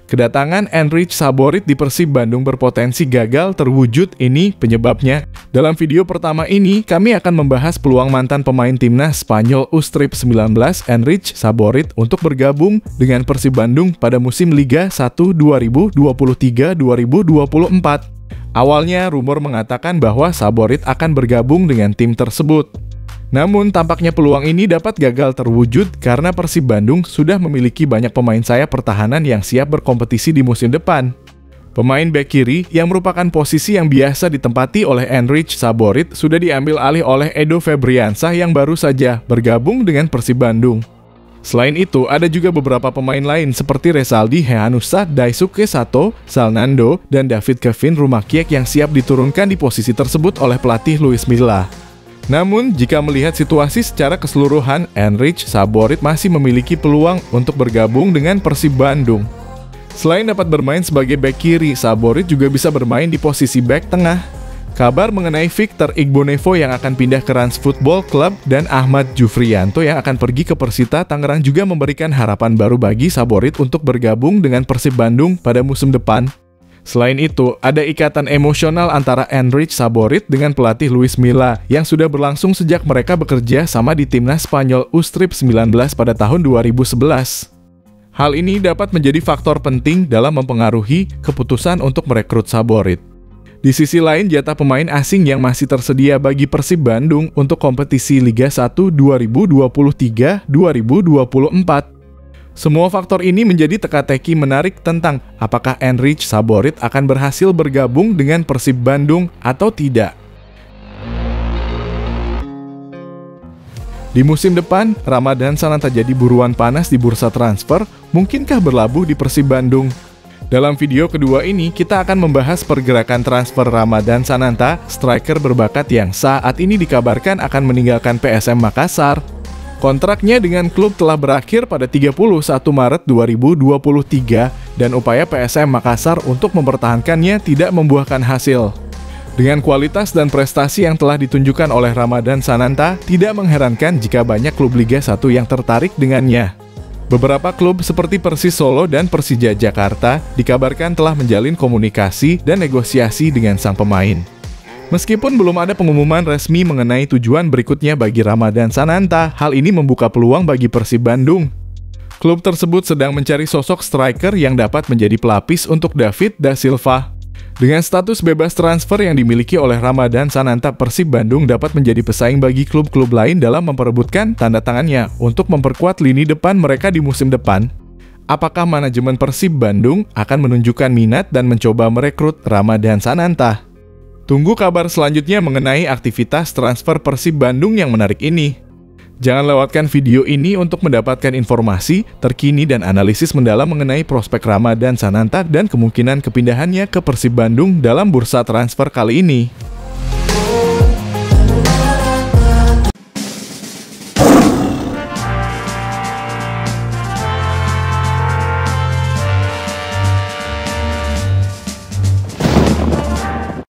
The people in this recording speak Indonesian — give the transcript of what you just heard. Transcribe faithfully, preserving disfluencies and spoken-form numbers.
Kedatangan Enrich Saborit di Persib Bandung berpotensi gagal terwujud, ini penyebabnya. Dalam video pertama ini, kami akan membahas peluang mantan pemain timnas Spanyol U S T R I P sembilan belas Enrich Saborit untuk bergabung dengan Persib Bandung pada musim Liga satu dua ribu dua puluh tiga dua ribu dua puluh empat. Awalnya, rumor mengatakan bahwa Saborit akan bergabung dengan tim tersebut. Namun, tampaknya peluang ini dapat gagal terwujud karena Persib Bandung sudah memiliki banyak pemain sayap pertahanan yang siap berkompetisi di musim depan. Pemain bek kiri yang merupakan posisi yang biasa ditempati oleh Enrich Saborit sudah diambil alih oleh Edo Febriansah yang baru saja bergabung dengan Persib Bandung. Selain itu, ada juga beberapa pemain lain seperti Rezaldi Hehanussa, Daisuke Sato, Salnando, dan David Kevin Rumakiek yang siap diturunkan di posisi tersebut oleh pelatih Luis Milla. Namun, jika melihat situasi secara keseluruhan, Enrich Saborit masih memiliki peluang untuk bergabung dengan Persib Bandung. Selain dapat bermain sebagai bek kiri, Saborit juga bisa bermain di posisi bek tengah. Kabar mengenai Victor Igbonevo yang akan pindah ke Rans Football Club dan Ahmad Jufriyanto yang akan pergi ke Persita Tangerang juga memberikan harapan baru bagi Saborit untuk bergabung dengan Persib Bandung pada musim depan. Selain itu, ada ikatan emosional antara Enrich Saborit dengan pelatih Luis Milla yang sudah berlangsung sejak mereka bekerja sama di timnas Spanyol U S T R I P sembilan belas pada tahun dua ribu sebelas. Hal ini dapat menjadi faktor penting dalam mempengaruhi keputusan untuk merekrut Saborit. Di sisi lain, jatah pemain asing yang masih tersedia bagi Persib Bandung untuk kompetisi Liga satu dua ribu dua puluh tiga dua ribu dua puluh empat. Semua faktor ini menjadi teka-teki menarik tentang apakah Enrich Saborit akan berhasil bergabung dengan Persib Bandung atau tidak. Di musim depan, Ramadhan Sananta jadi buruan panas di bursa transfer, mungkinkah berlabuh di Persib Bandung? Dalam video kedua ini, kita akan membahas pergerakan transfer Ramadhan Sananta, striker berbakat yang saat ini dikabarkan akan meninggalkan P S M Makassar. Kontraknya dengan klub telah berakhir pada tiga puluh satu Maret dua ribu dua puluh tiga dan upaya P S M Makassar untuk mempertahankannya tidak membuahkan hasil. Dengan kualitas dan prestasi yang telah ditunjukkan oleh Ramadhan Sananta, tidak mengherankan jika banyak klub Liga satu yang tertarik dengannya. Beberapa klub seperti Persis Solo dan Persija Jakarta dikabarkan telah menjalin komunikasi dan negosiasi dengan sang pemain. Meskipun belum ada pengumuman resmi mengenai tujuan berikutnya bagi Ramadhan Sananta, hal ini membuka peluang bagi Persib Bandung. Klub tersebut sedang mencari sosok striker yang dapat menjadi pelapis untuk David da Silva. Dengan status bebas transfer yang dimiliki oleh Ramadhan Sananta, Persib Bandung dapat menjadi pesaing bagi klub-klub lain dalam memperebutkan tanda tangannya untuk memperkuat lini depan mereka di musim depan. Apakah manajemen Persib Bandung akan menunjukkan minat dan mencoba merekrut Ramadhan Sananta? Tunggu kabar selanjutnya mengenai aktivitas transfer Persib Bandung yang menarik ini. Jangan lewatkan video ini untuk mendapatkan informasi terkini dan analisis mendalam mengenai prospek Ramadhan Sananta dan kemungkinan kepindahannya ke Persib Bandung dalam bursa transfer kali ini.